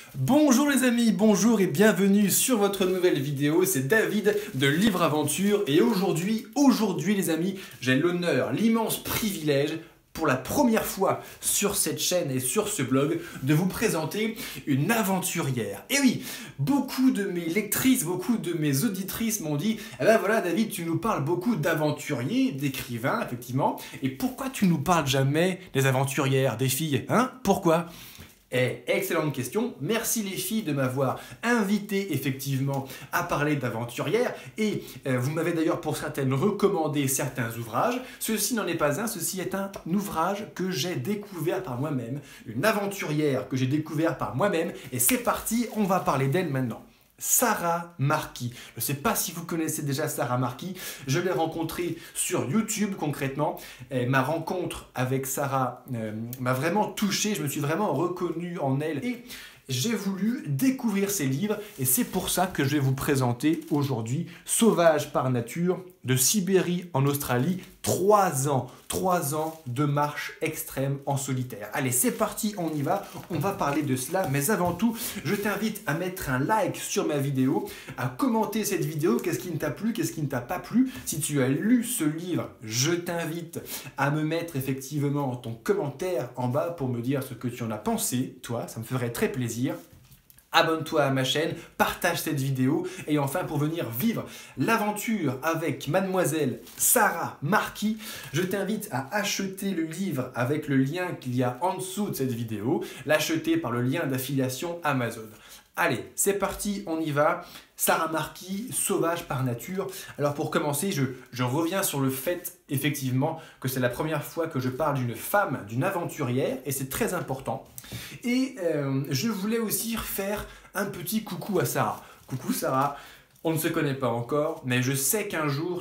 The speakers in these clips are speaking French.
Bonjour les amis, bonjour et bienvenue sur votre nouvelle vidéo, c'est David de Livre Aventure et aujourd'hui les amis, j'ai l'honneur, l'immense privilège pour la première fois sur cette chaîne et sur ce blog de vous présenter une aventurière. Et oui, beaucoup de mes lectrices, beaucoup de mes auditrices m'ont dit « Eh ben voilà David, tu nous parles beaucoup d'aventuriers, d'écrivains effectivement, et pourquoi tu nous parles jamais des aventurières, des filles, hein? Pourquoi ?» Excellente question. Merci les filles de m'avoir invité effectivement à parler d'aventurières et vous m'avez d'ailleurs pour certaines recommandé certains ouvrages. Ceci n'en est pas un, ceci est un ouvrage que j'ai découvert par moi-même, une aventurière que j'ai découvert par moi-même et c'est parti, on va parler d'elle maintenant. Sarah Marquis. Je ne sais pas si vous connaissez déjà Sarah Marquis, je l'ai rencontrée sur YouTube concrètement. Et ma rencontre avec Sarah m'a vraiment touché, je me suis vraiment reconnu en elle et j'ai voulu découvrir ses livres et c'est pour ça que je vais vous présenter aujourd'hui Sauvage par nature de Sibérie en Australie, 3 ans de marche extrême en solitaire. Allez, c'est parti, on y va, on va parler de cela, mais avant tout, je t'invite à mettre un like sur ma vidéo, à commenter cette vidéo, qu'est-ce qui ne t'a plu, qu'est-ce qui ne t'a pas plu. Si tu as lu ce livre, je t'invite à me mettre effectivement ton commentaire en bas pour me dire ce que tu en as pensé, toi, ça me ferait très plaisir. Abonne-toi à ma chaîne, partage cette vidéo et enfin pour venir vivre l'aventure avec mademoiselle Sarah Marquis, je t'invite à acheter le livre avec le lien qu'il y a en dessous de cette vidéo, l'acheter par le lien d'affiliation Amazon. Allez, c'est parti, on y va. Sarah Marquis, Sauvage par nature. Alors pour commencer, je reviens sur le fait effectivement que c'est la première fois que je parle d'une femme, d'une aventurière et c'est très important. Et je voulais aussi faire un petit coucou à Sarah. Coucou Sarah, on ne se connaît pas encore, mais je sais qu'un jour,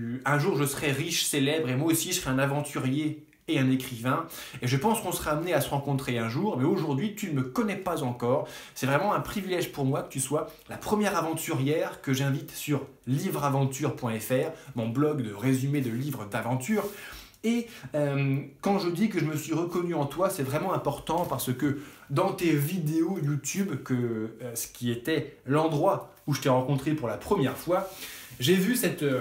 je serai riche, célèbre et moi aussi je serai un aventurier et un écrivain. Et je pense qu'on sera amené à se rencontrer un jour, mais aujourd'hui, tu ne me connais pas encore. C'est vraiment un privilège pour moi que tu sois la première aventurière que j'invite sur livreaventure.fr, mon blog de résumé de livres d'aventure. Et quand je dis que je me suis reconnu en toi, c'est vraiment important parce que dans tes vidéos YouTube, ce qui était l'endroit où je t'ai rencontré pour la première fois, j'ai vu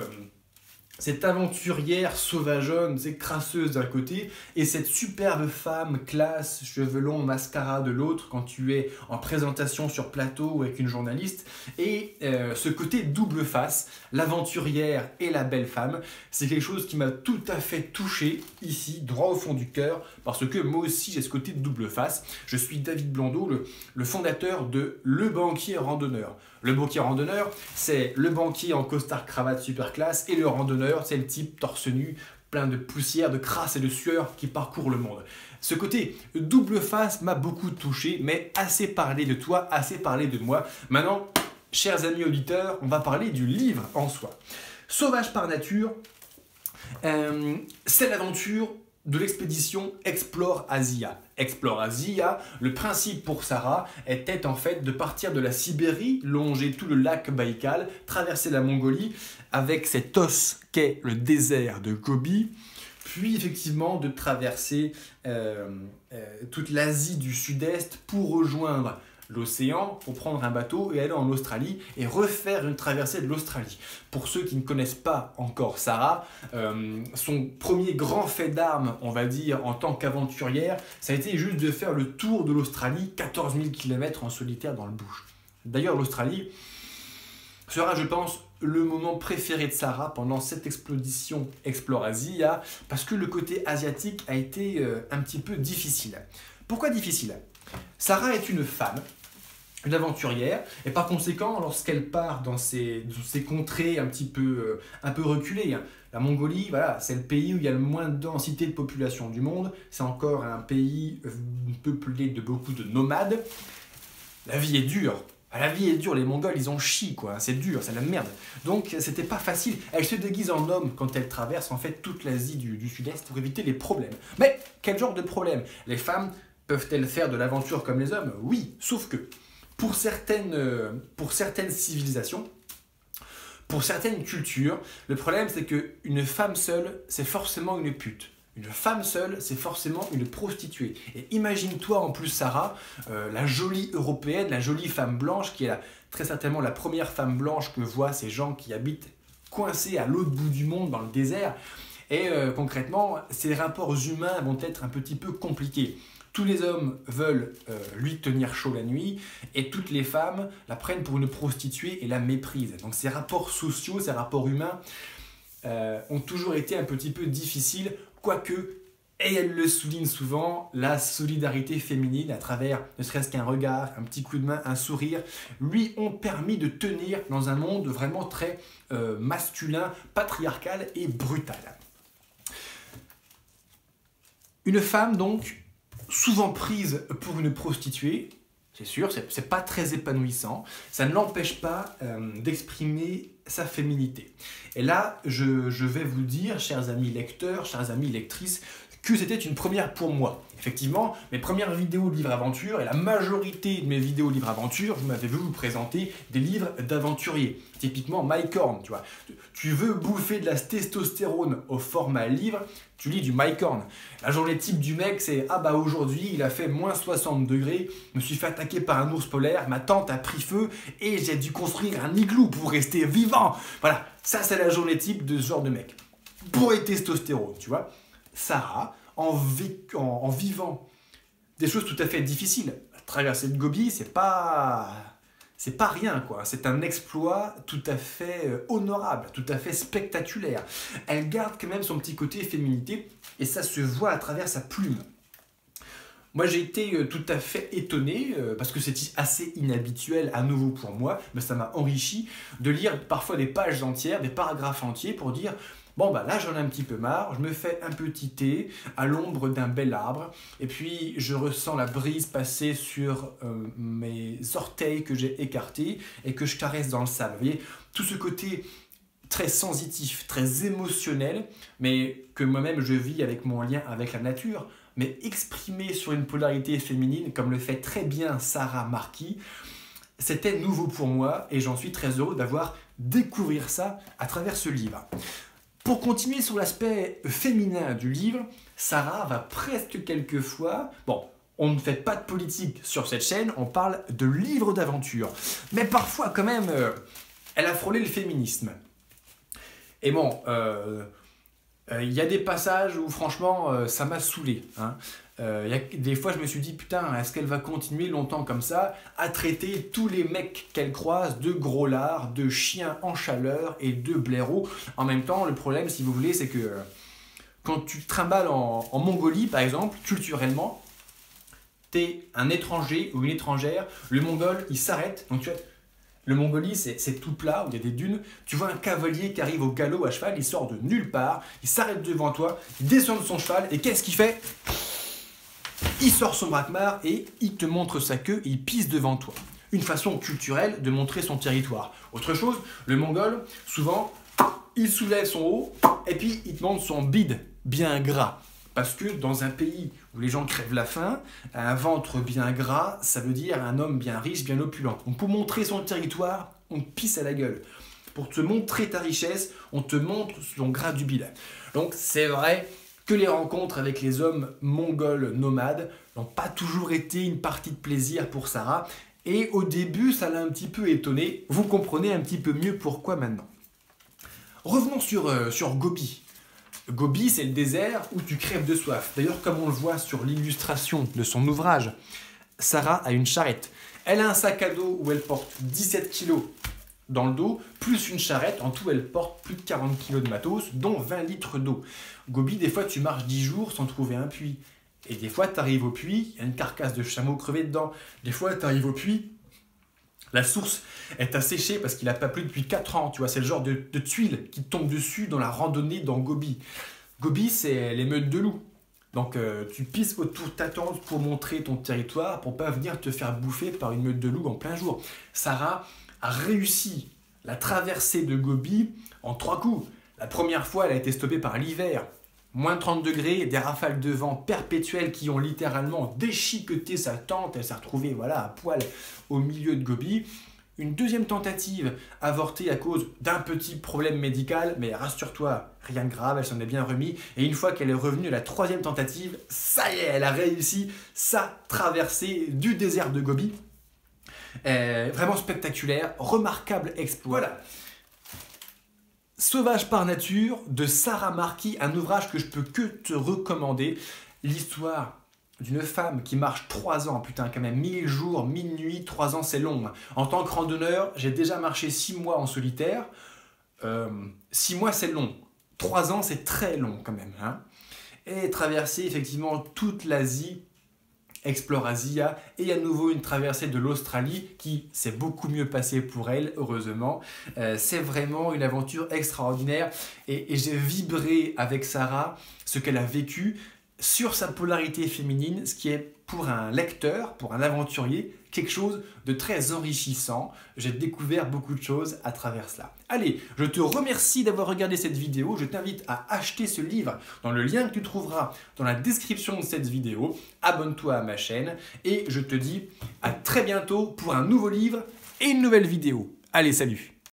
cette aventurière sauvageonne, crasseuse d'un côté, et cette superbe femme, classe, cheveux longs, mascara de l'autre, quand tu es en présentation sur plateau ou avec une journaliste. Et ce côté double face, l'aventurière et la belle femme, c'est quelque chose qui m'a tout à fait touché, ici, droit au fond du cœur, parce que moi aussi j'ai ce côté de double face. Je suis David Blondeau, le fondateur de Le Banquier Randonneur. Le banquier randonneur, c'est le banquier en costard cravate super classe et le randonneur, c'est le type torse nu, plein de poussière, de crasse et de sueur qui parcourt le monde. Ce côté double face m'a beaucoup touché, mais assez parlé de toi, assez parlé de moi. Maintenant, chers amis auditeurs, on va parler du livre en soi. Sauvage par nature, c'est l'aventure de l'expédition Explore Asia. Explore Asia, le principe pour Sarah était en fait de partir de la Sibérie, longer tout le lac Baïkal, traverser la Mongolie avec cet os qu'est le désert de Gobi, puis effectivement de traverser toute l'Asie du Sud-Est pour rejoindre l'océan, pour prendre un bateau et aller en Australie et refaire une traversée de l'Australie. Pour ceux qui ne connaissent pas encore Sarah, son premier grand fait d'armes, on va dire, en tant qu'aventurière, ça a été juste de faire le tour de l'Australie, 14 000 km en solitaire dans le bush. D'ailleurs, l'Australie sera, je pense, le moment préféré de Sarah pendant cette expédition Explore Asia, parce que le côté asiatique a été un petit peu difficile. Pourquoi difficile ? Sarah est une femme, une aventurière, et par conséquent, lorsqu'elle part dans ces contrées un peu reculées, hein, la Mongolie, voilà, c'est le pays où il y a le moins de densité de population du monde, c'est encore un pays peuplé de beaucoup de nomades. La vie est dure. La vie est dure, les Mongols ils ont chi quoi, c'est dur, c'est la merde. Donc c'était pas facile. Elle se déguise en homme quand elle traverse en fait toute l'Asie du Sud-Est pour éviter les problèmes. Mais quel genre de problème? Les femmes peuvent-elles faire de l'aventure comme les hommes? Oui, sauf que pour certaines civilisations, pour certaines cultures, le problème c'est qu'une femme seule, c'est forcément une pute. Une femme seule, c'est forcément une prostituée. Et imagine-toi en plus Sarah, la jolie européenne, la jolie femme blanche, qui est très certainement la première femme blanche que voient ces gens qui habitent coincés à l'autre bout du monde, dans le désert. Et concrètement, ces rapports humains vont être un petit peu compliqués. Tous les hommes veulent lui tenir chaud la nuit et toutes les femmes la prennent pour une prostituée et la méprisent. Donc ces rapports sociaux, ces rapports humains ont toujours été un petit peu difficiles, quoique, et elle le souligne souvent, la solidarité féminine à travers ne serait-ce qu'un regard, un petit coup de main, un sourire, lui ont permis de tenir dans un monde vraiment très masculin, patriarcal et brutal. Une femme donc, souvent prise pour une prostituée, c'est sûr, c'est pas très épanouissant, ça ne l'empêche pas d'exprimer sa féminité. Et là, je vais vous dire, chers amis lecteurs, chers amis lectrices, que c'était une première pour moi. Effectivement, mes premières vidéos livre-aventure et la majorité de mes vidéos livre-aventure, vous m'avez vu vous présenter des livres d'aventuriers. Typiquement Mike Horn, tu vois. Tu veux bouffer de la testostérone au format livre, tu lis du Mike Horn. La journée type du mec, c'est « Ah bah aujourd'hui, il a fait moins 60 degrés, je me suis fait attaquer par un ours polaire, ma tente a pris feu et j'ai dû construire un igloo pour rester vivant. » Voilà, ça c'est la journée type de ce genre de mec. Bourré de testostérone, tu vois. Sarah, en vivant des choses tout à fait difficiles, traverser de Gobi, c'est pas rien, quoi. C'est un exploit tout à fait honorable, tout à fait spectaculaire. Elle garde quand même son petit côté féminité et ça se voit à travers sa plume. Moi, j'ai été tout à fait étonné, parce que c'est assez inhabituel à nouveau pour moi, mais ça m'a enrichi de lire parfois des pages entières, des paragraphes entiers pour dire bon, bah là, j'en ai un petit peu marre, je me fais un petit thé à l'ombre d'un bel arbre, et puis je ressens la brise passer sur mes orteils que j'ai écartés et que je caresse dans le sable. Vous voyez, tout ce côté très sensitif, très émotionnel, mais que moi-même je vis avec mon lien avec la nature, mais exprimé sur une polarité féminine, comme le fait très bien Sarah Marquis, c'était nouveau pour moi et j'en suis très heureux d'avoir découvert ça à travers ce livre. Pour continuer sur l'aspect féminin du livre, Sarah va presque quelquefois... Bon, on ne fait pas de politique sur cette chaîne, on parle de livres d'aventure. Mais parfois, quand même, elle a frôlé le féminisme. Et bon, y a des passages où, franchement, ça m'a saoulé. Hein. Des fois, je me suis dit, putain, est-ce qu'elle va continuer longtemps comme ça à traiter tous les mecs qu'elle croise de gros lards, de chiens en chaleur et de blaireaux. En même temps, le problème, si vous voulez, c'est que quand tu te trimbales en Mongolie, par exemple, culturellement, t'es un étranger ou une étrangère, le Mongol, il s'arrête. Donc, tu vois, le Mongolie, c'est tout plat, où il y a des dunes. Tu vois un cavalier qui arrive au galop à cheval, il sort de nulle part, il s'arrête devant toi, il descend de son cheval, et qu'est-ce qu'il fait ? Il sort son braquemar et il te montre sa queue et il pisse devant toi. Une façon culturelle de montrer son territoire. Autre chose, le Mongol, souvent, il soulève son haut et puis il te montre son bide bien gras. Parce que dans un pays où les gens crèvent la faim, un ventre bien gras, ça veut dire un homme bien riche, bien opulent. Donc pour montrer son territoire, on te pisse à la gueule. Pour te montrer ta richesse, on te montre son gras du bide. Donc c'est vrai que les rencontres avec les hommes mongols nomades n'ont pas toujours été une partie de plaisir pour Sarah. Et au début, ça l'a un petit peu étonnée. Vous comprenez un petit peu mieux pourquoi maintenant. Revenons sur Gobi. Gobi, c'est le désert où tu crèves de soif. D'ailleurs, comme on le voit sur l'illustration de son ouvrage, Sarah a une charrette. Elle a un sac à dos où elle porte 17 kg dans le dos, plus une charrette. En tout, elle porte plus de 40 kg de matos, dont 20 litres d'eau. Gobi, des fois, tu marches 10 jours sans trouver un puits. Et des fois, tu arrives au puits, il y a une carcasse de chameau crevé dedans. Des fois, tu arrives au puits, la source est asséchée parce qu'il n'a pas plu depuis 4 ans. Tu vois, c'est le genre de tuiles qui tombent dessus dans la randonnée dans Gobi. Gobi, c'est les meutes de loups. Donc, tu pisses autour de ta tente pour montrer ton territoire, pour ne pas venir te faire bouffer par une meute de loups en plein jour. Sarah a réussi la traversée de Gobi en 3 coups. La première fois, elle a été stoppée par l'hiver. Moins 30 degrés, des rafales de vent perpétuelles qui ont littéralement déchiqueté sa tente. Elle s'est retrouvée voilà, à poil au milieu de Gobi. Une deuxième tentative avortée à cause d'un petit problème médical, mais rassure-toi, rien de grave, elle s'en est bien remise. Et une fois qu'elle est revenue à la troisième tentative, ça y est, elle a réussi sa traversée du désert de Gobi. Vraiment spectaculaire, remarquable exploit. Voilà. Sauvage par nature de Sarah Marquis, un ouvrage que je peux que te recommander. L'histoire d'une femme qui marche 3 ans, putain quand même, 1000 jours, 1000 nuits, 3 ans c'est long. En tant que randonneur, j'ai déjà marché 6 mois en solitaire. 6 mois c'est long, 3 ans c'est très long quand même. Hein. Et traverser effectivement toute l'Asie, Explorasia, et à nouveau une traversée de l'Australie qui s'est beaucoup mieux passée pour elle, heureusement. C'est vraiment une aventure extraordinaire et j'ai vibré avec Sarah ce qu'elle a vécu sur sa polarité féminine, ce qui est pour un lecteur, pour un aventurier, quelque chose de très enrichissant. J'ai découvert beaucoup de choses à travers cela. Allez, je te remercie d'avoir regardé cette vidéo. Je t'invite à acheter ce livre dans le lien que tu trouveras dans la description de cette vidéo. Abonne-toi à ma chaîne et je te dis à très bientôt pour un nouveau livre et une nouvelle vidéo. Allez, salut!